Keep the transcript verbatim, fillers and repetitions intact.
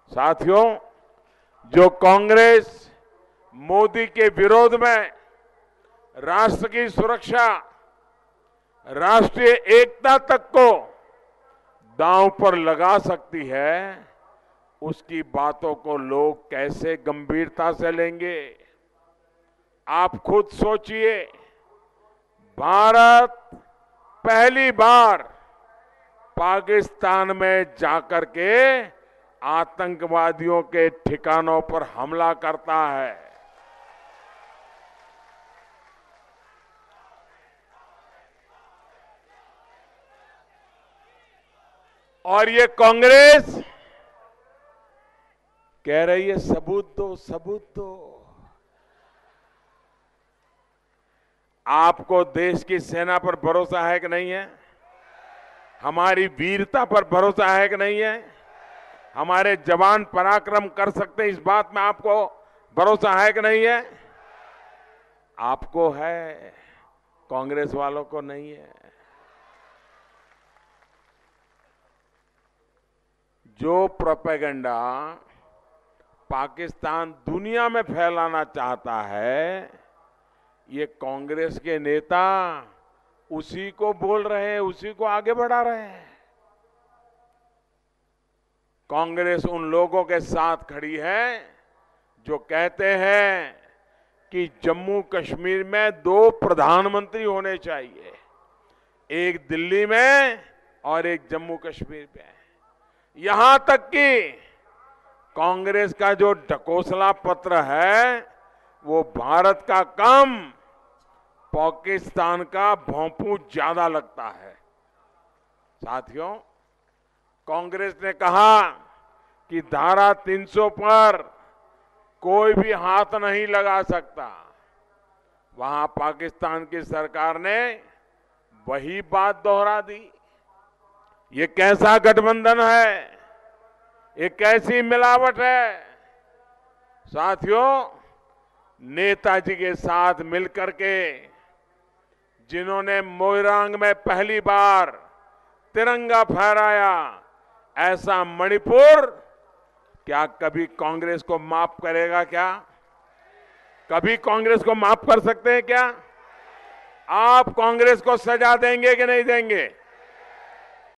साथियों, जो कांग्रेस मोदी के विरोध में राष्ट्र की सुरक्षा, राष्ट्रीय एकता तक को दांव पर लगा सकती है, उसकी बातों को लोग कैसे गंभीरता से लेंगे? आप खुद सोचिए। भारत पहली बार पाकिस्तान में जाकर के आतंकवादियों के ठिकानों पर हमला करता है। और ये कांग्रेस कह रही है सबूत दो, सबूत दो। आपको देश की सेना पर भरोसा है कि नहीं है? हमारी वीरता पर भरोसा है कि नहीं है? हमारे जवान पराक्रम कर सकते हैं, इस बात में आपको भरोसा है कि नहीं है? आपको है, कांग्रेस वालों को नहीं है। जो प्रोपेगेंडा पाकिस्तान दुनिया में फैलाना चाहता है, ये कांग्रेस के नेता उसी को बोल रहे हैं, उसी को आगे बढ़ा रहे हैं। कांग्रेस उन लोगों के साथ खड़ी है जो कहते हैं कि जम्मू कश्मीर में दो प्रधानमंत्री होने चाहिए, एक दिल्ली में और एक जम्मू कश्मीर में। यहां तक कि कांग्रेस का जो ढकोसला पत्र है वो भारत का कम, पाकिस्तान का भोंपू ज्यादा लगता है। साथियों, कांग्रेस ने कहा कि धारा तीन सौ पर कोई भी हाथ नहीं लगा सकता। वहां पाकिस्तान की सरकार ने वही बात दोहरा दी। ये कैसा गठबंधन है? ये कैसी मिलावट है? साथियों, नेताजी के साथ मिलकर के जिन्होंने मोइरांग में पहली बार तिरंगा फहराया, ऐसा मणिपुर क्या कभी कांग्रेस को माफ करेगा? क्या कभी कांग्रेस को माफ कर सकते हैं क्या? आप कांग्रेस को सजा देंगे कि नहीं देंगे?